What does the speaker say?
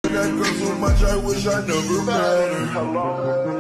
That girl so much I wish I never met her.